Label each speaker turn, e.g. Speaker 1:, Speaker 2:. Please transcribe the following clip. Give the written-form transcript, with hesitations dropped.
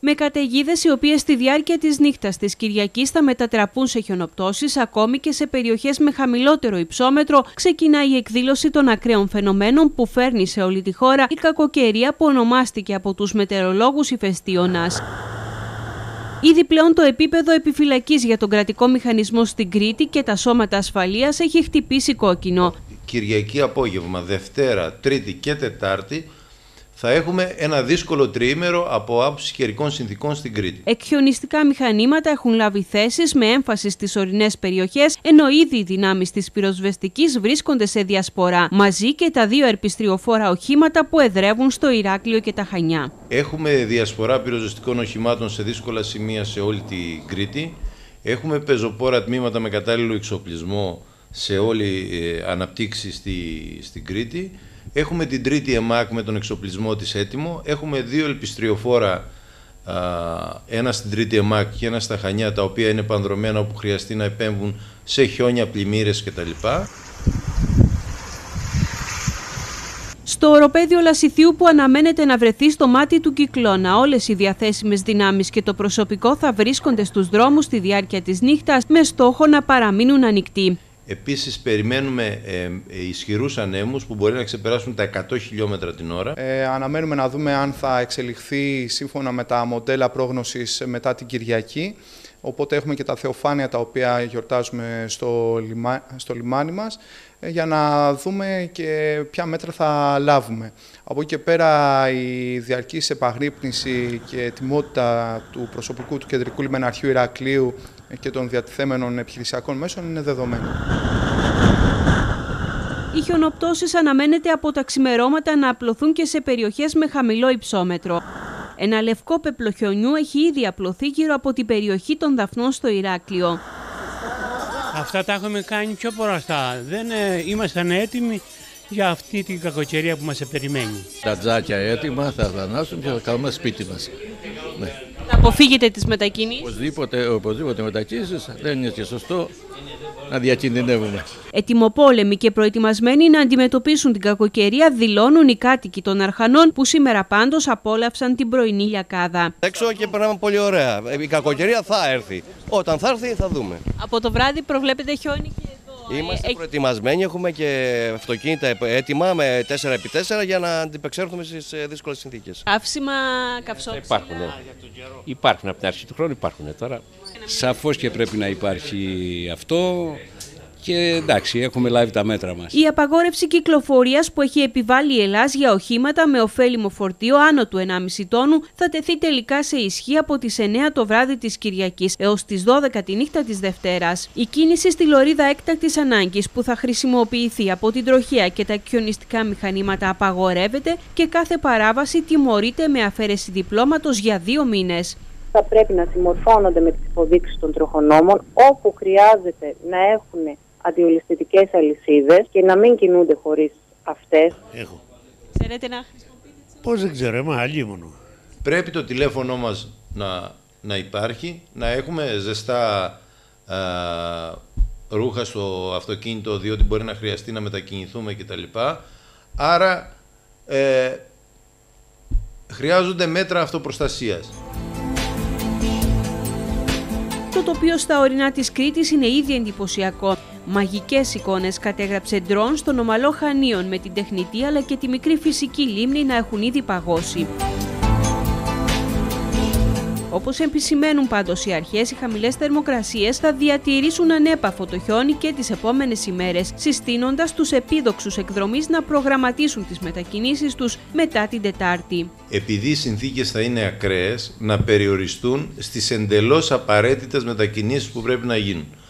Speaker 1: Με καταιγίδες οι οποίες στη διάρκεια της νύχτας της Κυριακής θα μετατραπούν σε χιονοπτώσεις, ακόμη και σε περιοχές με χαμηλότερο υψόμετρο, ξεκινάει η εκδήλωση των ακραίων φαινομένων που φέρνει σε όλη τη χώρα η κακοκαιρία που ονομάστηκε από τους μετεωρολόγους ηφαιστίωνας. Ήδη πλέον το επίπεδο επιφυλακής για τον κρατικό μηχανισμό στην Κρήτη και τα σώματα ασφαλείας έχει χτυπήσει κόκκινο.
Speaker 2: Κυριακή απόγευμα, Δευτέρα, Τρίτη και Τετάρτη θα έχουμε ένα δύσκολο τριήμερο από άποψη καιρικών συνθηκών στην Κρήτη.
Speaker 1: Εκχιονιστικά μηχανήματα έχουν λάβει θέσεις με έμφαση στις ορεινές περιοχές, ενώ ήδη οι δυνάμεις της πυροσβεστικής βρίσκονται σε διασπορά, μαζί και τα δύο ερπιστριοφόρα οχήματα που εδρεύουν στο Ηράκλειο και τα Χανιά.
Speaker 2: Έχουμε διασπορά πυροσβεστικών οχημάτων σε δύσκολα σημεία σε όλη την Κρήτη. Έχουμε πεζοπόρα τμήματα με κατάλληλο εξοπλισμό σε όλη αναπτύξη στην Κρήτη. Έχουμε την τρίτη ΕΜΑΚ με τον εξοπλισμό της έτοιμο. Έχουμε δύο ελπιστριοφόρα, ένα στην τρίτη ΕΜΑΚ και ένα στα Χανιά, τα οποία είναι πανδρομένα όπου χρειαστεί να επέμβουν σε χιόνια, πλημμύρες κτλ.
Speaker 1: Στο οροπέδιο Λασιθιού που αναμένεται να βρεθεί στο μάτι του κυκλώνα, όλες οι διαθέσιμες δυνάμεις και το προσωπικό θα βρίσκονται στους δρόμους στη διάρκεια της νύχτας με στόχο να παραμείνουν ανοιχτοί.
Speaker 2: Επίσης περιμένουμε ισχυρούς ανέμους που μπορεί να ξεπεράσουν τα 100 χιλιόμετρα την ώρα.
Speaker 3: Αναμένουμε να δούμε αν θα εξελιχθεί σύμφωνα με τα μοντέλα πρόγνωσης μετά την Κυριακή. Οπότε έχουμε και τα θεοφάνεια τα οποία γιορτάζουμε στο λιμάνι μας για να δούμε και ποια μέτρα θα λάβουμε. Από εκεί και πέρα η διαρκής επαγρύπνηση και ετοιμότητα του προσωπικού του Κεντρικού Λιμεναρχείου Ηρακλείου και των διατηθέμενων επιχειρησιακών μέσων είναι δεδομένο.
Speaker 1: Οι χιονοπτώσεις αναμένεται από τα ξημερώματα να απλωθούν και σε περιοχές με χαμηλό υψόμετρο. Ένα λευκό πέπλο χιονιού έχει ήδη απλωθεί γύρω από την περιοχή των Δαφνών στο Ηράκλειο.
Speaker 4: Αυτά τα έχουμε κάνει πιο προστά. Δεν ήμασταν έτοιμοι για αυτή την κακοκαιρία που μας περιμένει.
Speaker 5: Τα τζάκια έτοιμα, θα δανάσουν και θα κάνουμε σπίτι μας. Ναι.
Speaker 1: Θα αποφύγετε τις μετακινήσεις.
Speaker 5: Οπωσδήποτε μετακινήσεις, δεν είναι και σωστό να διακινδυνεύουμε.
Speaker 1: Ετοιμοπόλεμοι και προετοιμασμένοι να αντιμετωπίσουν την κακοκαιρία δηλώνουν οι κάτοικοι των Αρχανών που σήμερα πάντως απόλαυσαν την πρωινή λιακάδα.
Speaker 6: Έξω και περνάμε πολύ ωραία. Η κακοκαιρία θα έρθει. Όταν θα έρθει θα δούμε.
Speaker 1: Από το βράδυ προβλέπετε χιόνι και εδώ.
Speaker 6: Είμαστε προετοιμασμένοι, έχουμε και αυτοκίνητα έτοιμα με 4x4 για να αντιπεξέλθουμε στις δύσκολες συνθήκες.
Speaker 1: Καύσιμα, καυσόψιμα.
Speaker 7: Υπάρχουν, υπάρχουν από την αρχή του χρόνου, υπάρχουν τώρα. Σαφώς και πρέπει να υπάρχει αυτό και εντάξει, έχουμε λάβει τα μέτρα μας.
Speaker 1: Η απαγόρευση κυκλοφορίας που έχει επιβάλει η Ελλάς για οχήματα με ωφέλιμο φορτίο άνω του 1,5 τόνου θα τεθεί τελικά σε ισχύ από τις 9 το βράδυ της Κυριακής έως τις 12 τη νύχτα της Δευτέρας. Η κίνηση στη λωρίδα έκτακτης ανάγκης που θα χρησιμοποιηθεί από την τροχέα και τα εκχιονιστικά μηχανήματα απαγορεύεται και κάθε παράβαση τιμωρείται με αφαίρεση διπλώματος για 2 μήνες.
Speaker 8: Θα πρέπει να συμμορφώνονται με τις υποδείξεις των τροχονόμων, όπου χρειάζεται να έχουν αντιολισθητικές αλυσίδες και να μην κινούνται χωρίς αυτές.
Speaker 4: Έχω.
Speaker 1: Ξέρετε να χρησιμοποιείτε?
Speaker 4: Πώς δεν ξέρω, αλλήμονο.
Speaker 2: Πρέπει το τηλέφωνο μας να υπάρχει, να έχουμε ζεστά ρούχα στο αυτοκίνητο, διότι μπορεί να χρειαστεί να μετακινηθούμε κτλ. Άρα χρειάζονται μέτρα αυτοπροστασίας.
Speaker 1: Το τοπίο στα ορεινά της Κρήτης είναι ήδη εντυπωσιακό. Μαγικές εικόνες κατέγραψε ντρόν στον ομαλό Χανίων με την τεχνητή αλλά και τη μικρή φυσική λίμνη να έχουν ήδη παγώσει. Όπως επισημαίνουν πάντως οι αρχές, οι χαμηλές θερμοκρασίες θα διατηρήσουν ανέπαφο το χιόνι και τις επόμενες ημέρες, συστήνοντας τους επίδοξους εκδρομείς να προγραμματίσουν τις μετακινήσεις τους μετά την Τετάρτη.
Speaker 2: Επειδή οι συνθήκες θα είναι ακραίες, να περιοριστούν στις εντελώς απαραίτητες μετακινήσεις που πρέπει να γίνουν.